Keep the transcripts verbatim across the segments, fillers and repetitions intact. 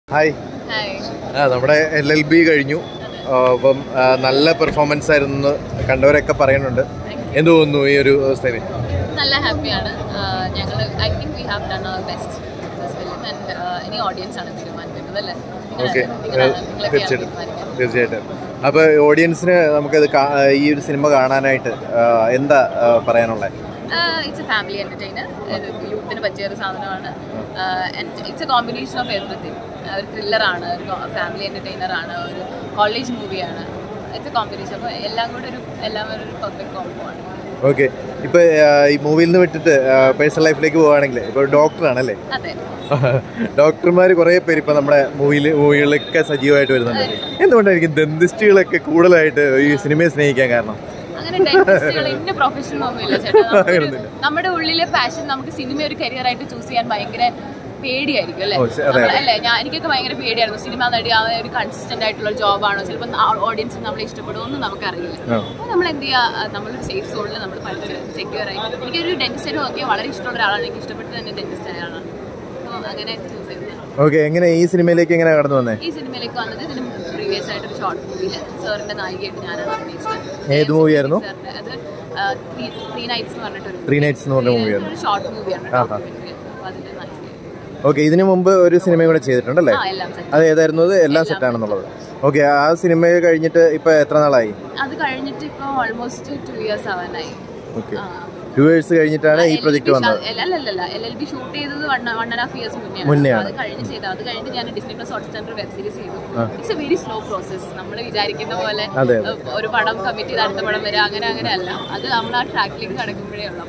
Hi. ആ നമ്മുടെ L L B കഴിഞ്ഞു. അപ്പം നല്ല പെർഫോമൻസ് ആയിരുന്നു കണ്ടവരൊക്കെ പറയുന്നുണ്ട്. എന്ത് തോന്നുന്നു ഈ ഒരു അവസ്ഥയിൽ? നല്ല ഹാപ്പിയാണ് ഞങ്ങൾ. I think we have done our best and ഇനി ഓഡിയൻസ് ആണ് തീരുമാനിക്കുന്നത് അല്ലേ? ഓക്കെ, തീർച്ചയായിട്ടും തീർച്ചയായിട്ടും. അപ്പോൾ ഓഡിയൻസിന് നമുക്കത് ഈ ഒരു സിനിമ കാണാനായിട്ട് എന്താ പറയാനുള്ളത്? It's a family entertainer. യൂത്തിന് പറ്റിയ ഒരു സാധനമാണ്. It's a combination of everything. ഒരു ത്രില്ലറാണ്, ഒരു ഫാമിലി എന്റർടൈനർ ആണ്, ഒരു കോളേജ് മൂവിയാണ്. It's a combination. അപ്പോൾ എല്ലാം കൂടെ ഒരു എല്ലാം ഒരു പെർഫെക്റ്റ് കോംബോ ആണ്. ഓക്കെ, ഇപ്പോൾ ഈ മൂവിയിൽ നിന്ന് വിട്ടിട്ട് പേഴ്സണൽ ലൈഫിലേക്ക് പോവുകയാണെങ്കിൽ ഇപ്പോൾ ഡോക്ടറാണല്ലേ? അതെ, ഡോക്ടർമാർ കുറേ പേര് ഇപ്പോൾ നമ്മുടെ മൂവിയിൽ മൂവികളിലൊക്കെ സജീവമായിട്ട് വരുന്നുണ്ട്. എന്തുകൊണ്ടായിരിക്കും ദന്തിസ്റ്റുകളൊക്കെ കൂടുതലായിട്ട് ഈ സിനിമയെ സ്നേഹിക്കാൻ കാരണം? അങ്ങനെ ഡെന്റിസ്റ്റുകൾ ഇന്ന പ്രൊഫഷൻ ഒന്നുമില്ല ചേട്ടാ. നമ്മുടെ ഉള്ളിലെ പാഷൻ നമുക്ക് സിനിമ ഒരു കരിയർ ആയിട്ട് ചൂസ് ചെയ്യാൻ ഭയങ്കര പേടിയായിരിക്കും അല്ലേ? അല്ലേ, ഞാൻ എനിക്കൊക്കെ ഭയങ്കര പേടിയായിരുന്നു. സിനിമ നടി ആ ഒരു കൺസിസ്റ്റന്റ് ആയിട്ടുള്ള ജോബാണോ, ചിലപ്പോൾ ഓഡിയൻസിന് നമ്മളെ ഇഷ്ടപ്പെടുമോന്നും നമുക്കറിയില്ല. അപ്പോൾ നമ്മൾ എന്ത് ചെയ്യുക, നമ്മളൊരു സേഫ് സോണിൽ നമ്മൾ പഠിച്ച് സെക്യൂർ ആയി. എനിക്കൊരു ഡെന്റിസ്റ്റിനെ നോക്കിയാൽ വളരെ ഇഷ്ടമുള്ള ഒരാളാണ്. എനിക്ക് ഇഷ്ടപ്പെട്ടത് തന്നെ ഡെന്റിസ്റ്റ് ആയാണ്. അപ്പോൾ അങ്ങനെ ചൂസ് ചെയ്തത്. ഓക്കെ, എങ്ങനെ ഈ സിനിമയിലേക്ക് എങ്ങനെ കടന്നു വന്നേ? ഈ സിനിമയിലേക്ക് വന്നത് ഇതിന് പ്രീവിയസ് ആയിട്ട് ഒരു ഷോർട്ട് മൂവിയിൽ സാറിന്റെ നായികയായിട്ട് ഞാനാണ് അഭിനയിച്ചത്. ഏത് മൂവിയായിരുന്നു? അത് ത്രീ നൈറ്റ്സ് എന്ന് പറഞ്ഞിട്ട് ത്രീ നൈറ്റ്സ് എന്ന് പറഞ്ഞ മൂവിയാണ്. ഒരു ഷോർട്ട് മൂവിയാണ്. അപ്പോൾ അതിന്റെ നായിക. ഓക്കെ, ഇതിനു മുമ്പ് ഒരു സിനിമ കൂടെ ചെയ്തിട്ടുണ്ടല്ലേ? അത് ഏതായിരുന്നു? അത് എല്ലാം സെറ്റാണെന്നുള്ളത്. ഓക്കെ, ആ സിനിമ കഴിഞ്ഞിട്ട് ഇപ്പൊ എത്ര നാളായി? അത് കഴിഞ്ഞിട്ട് ഇപ്പൊ ഓൾമോസ്റ്റ് ടു ഇയേഴ്സ് ആവാനായി. ഓക്കെ, ടു ഇയേഴ്സ് കഴിഞ്ഞിട്ടാണ് ഈ പ്രൊജക്ട് വന്നത്? അല്ലല്ല, എൽ എൽ ബി ഷൂട്ട് ചെയ്തത് one one and half years മുന്നേ. അത് കഴിഞ്ഞ് ചെയ്തത്. അത് കഴിഞ്ഞിട്ട് ഞാൻ ഡിസ്നി പ്ലസ് ഹോട്ട്സ്റ്റാറിൽ വെബ് സീരീസ് ചെയ്തു. It's a very slow process. നമ്മൾ വിചാരിക്കുന്ന പോലെ ഒരു പടം കമ്മിറ്റ് ചെയ്ത് അടുത്ത പടം വരെ അങ്ങനെ അങ്ങനെ അല്ല. അത് നമ്മൾ ആ ട്രാക്കിലേക്ക് നടക്കുമ്പോഴേ ഉള്ളൂ.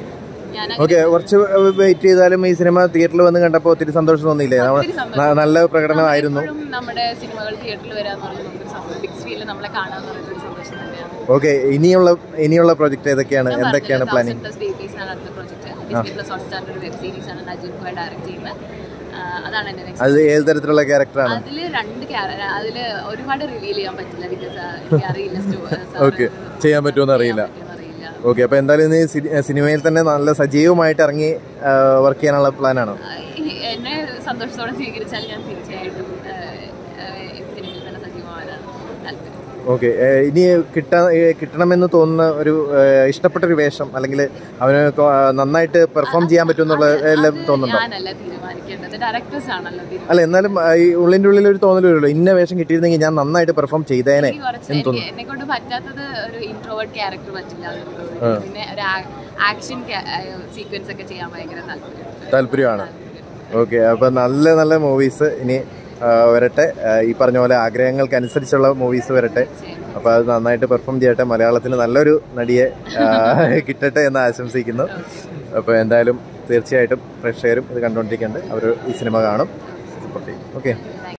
ഓക്കെ, കുറച്ച് വെയിറ്റ് ചെയ്താലും ഈ സിനിമ തിയേറ്ററിൽ വന്ന് കണ്ടപ്പോൾ ഒത്തിരി സന്തോഷം തോന്നിയില്ലേ? നല്ല പ്രകടനമായിരുന്നു. നമ്മുടെ സിനിമകൾ തിയേറ്ററിൽ വരാന്ന് പറയുന്നത് ബിഗ് സ്ക്രീനിൽ നമ്മളെ കാണാന്ന് പറയുന്നത് സന്തോഷം തന്നെയാണ്. ഓക്കെ, ഇനിയുള്ള ഇനിയുള്ള പ്രോജക്റ്റ് ഏതൊക്കെയാണ്, എന്തൊക്കെയാണ് പ്ലാനിങ്? അത് ഏത് തരത്തിലുള്ള ക്യാരക്ടറാണ്? അതില് രണ്ട് അതില് ഒരുപാട് റിവീൽ ചെയ്യാൻ പറ്റില്ല. ബിക്കോസ് അറിയില്ല. ഓക്കെ, ചെയ്യാൻ പറ്റുമെന്ന് അറിയില്ല. ഓക്കെ, അപ്പോൾ എന്തായാലും ഇനി സിനിമയിൽ തന്നെ നല്ല സജീവമായിട്ട് ഇറങ്ങി വർക്ക് ചെയ്യാനുള്ള പ്ലാനാണോ? എന്നെ സന്തോഷത്തോടെ സ്വീകരിച്ചാൽ ഞാൻ തീർച്ചയായിട്ടും സിനിമയിൽ തന്നെ സജീവമാകാനാണ് താല്പര്യം. ഓക്കെ, ഇനി കിട്ടാ കിട്ടണമെന്ന് തോന്നുന്ന ഒരു ഇഷ്ടപ്പെട്ടൊരു വേഷം, അല്ലെങ്കിൽ അവന് നന്നായിട്ട് പെർഫോം ചെയ്യാൻ പറ്റുമെന്നുള്ള എല്ലാം തോന്നുന്നുണ്ടോ? ഞാനല്ല തീരുമാനിക്കേണ്ടത്, ഡയറക്ടേഴ്സ് ആണല്ലോ. അല്ല, എന്നാലും ഈ ഉള്ളിൻ്റെ ഉള്ളിൽ ഒരു തോന്നൽ വരുമല്ലോ, ഇന്ന വേഷം കിട്ടിയിരുന്നെങ്കിൽ ഞാൻ നന്നായിട്ട് പെർഫോം ചെയ്തേനെ എന്ന് തോന്നുന്നു. എന്നെ കൊണ്ട് പറ്റാത്തത് ഒരു ഇൻട്രോവേർട്ട് ക്യാരക്ടർ പറ്റില്ല. പിന്നെ ഒരു ആക്ഷൻ സീക്വൻസ് ഒക്കെ ചെയ്യാൻ ഭയങ്കര താല്പര്യം താല്പര്യമാണ് ഓക്കെ, അപ്പോൾ നല്ല നല്ല മൂവീസ് ഇനി വരട്ടെ. ഈ പറഞ്ഞ പോലെ ആഗ്രഹങ്ങൾക്കനുസരിച്ചുള്ള മൂവീസ് വരട്ടെ. അപ്പോൾ അത് നന്നായിട്ട് പെർഫോം ചെയ്യട്ടെ. മലയാളത്തിന് നല്ലൊരു നടിയെ കിട്ടട്ടെ എന്ന് ആശംസിക്കുന്നു. അപ്പോൾ എന്തായാലും തീർച്ചയായിട്ടും പ്രേക്ഷകരും ഇത് കണ്ടുകൊണ്ടിരിക്കുന്നുണ്ട്. അവർ ഈ സിനിമ കാണും, സപ്പോർട്ട് ചെയ്യും. ഓക്കെ.